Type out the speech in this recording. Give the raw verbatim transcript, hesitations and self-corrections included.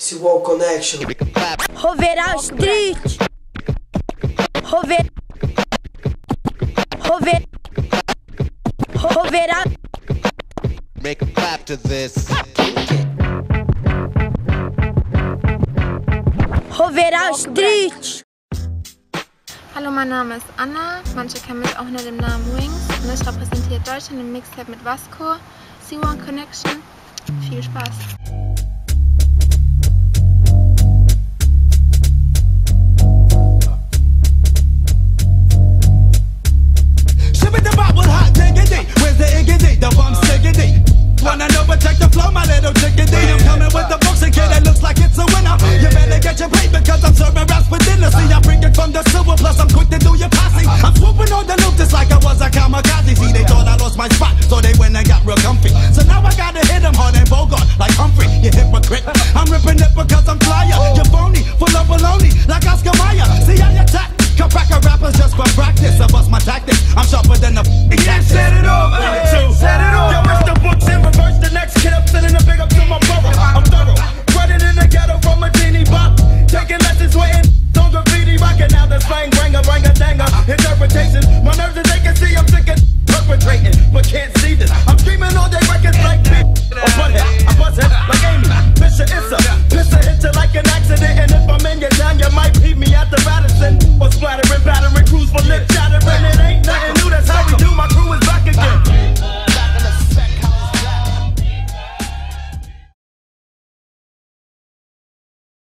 Siwon Connection. Roverá Street. Rover. Rover. Roverá. Make a clap to this. Roverá Street. Hallo, mein Name ist Anna, manche kennen mich auch unter dem Namen Wings und ich repräsentiere Deutschland im Mixtape mit Vasco, Siwon Connection. Viel Spaß!